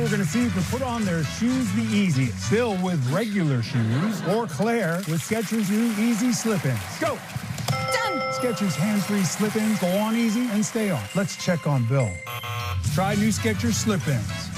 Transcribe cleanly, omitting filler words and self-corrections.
we're going to see who can put on their shoes the easiest. Bill with regular shoes, or Claire with Skechers new Easy Slip-ins. Go! Done! Skechers hands-free slip-ins go on easy and stay on. Let's check on Bill. Try new Skechers slip-ins.